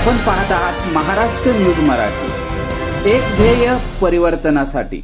आपण पाहत आहात महाराष्ट्र न्यूज मराठी, एक ध्येय परिवर्तनासाठी।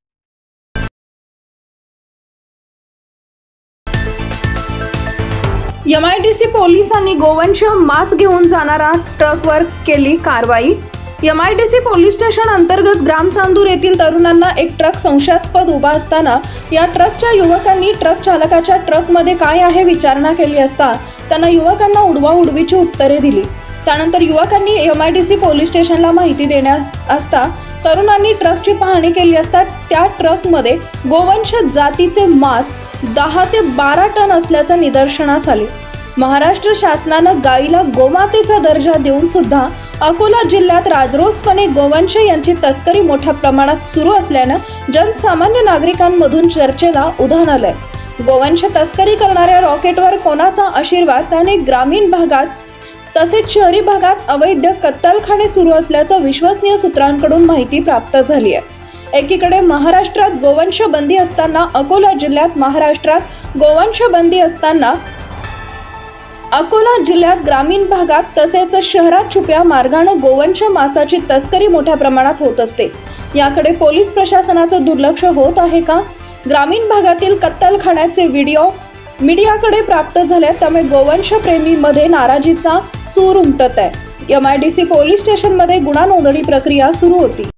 MIDC पोलिसांनी गोवंश मांस घेऊन जाणारा ट्रकवर केली कारवाई। MIDC पोलीस स्टेशन अंतर्गत ग्रामचांदूर येथील तरुणांना एक ट्रक संशयास्पद उभा असताना या ट्रकच्या युवकांनी ट्रक चालकाच्या ट्रकमध्ये काय आहे विचारणा केली असता त्यांना युवकांना उडवाउडवीची उत्तरे दिली। त्यानंतर युवकांनी MIDC पोलीस स्टेशनला माहिती देण्यास असता तरुणांनी ट्रकची पाहणी केली असता त्या ट्रकमध्ये गोवंश जातीचे मांस 10 ते 12 टन असल्याचं निदर्शनास आले। महाराष्ट्र शासनानं गायीला गोमातेचा दर्जा देऊन सुद्धा अकोला जिल्ह्यात राजरोसपणे गोवंश यांची तस्करी मोठ्या प्रमाणात सुरू असल्यानं जनसामान्य नागरिकांमधून चर्चेला उधाण आलंय। गोवंश तस्करी करणाऱ्या रॉकेटवर कोणाचा आशीर्वाद त्याने ग्रामीण भागात तसेच शहरी भागात अवैध कत्तलखाने सुरू असल्याचं विश्वसनीय सूत्रांकडून माहिती प्राप्त झाली आहे। एकीकडे महाराष्ट्रात गोवंश बंदी असताना अकोला जिल्ह्यात ग्रामीण भागात तसेच शहरात छुप्या मार्गाने गोवंश मांसाची तस्करी मोठ्या प्रमाणात होत असते। याकडे पोलीस प्रशासनाचं दुर्लक्ष होत आहे का? ग्रामीण भागातील कत्तलखान्याचे व्हिडिओ मीडियाकडे प्राप्त झाले, त्यामुळे गोवंश प्रेमीमध्ये नाराजीचा सूर उमटत आहे। MIDC पोलीस स्टेशनमध्ये गुन्हा नोंदणी प्रक्रिया सुरू होती।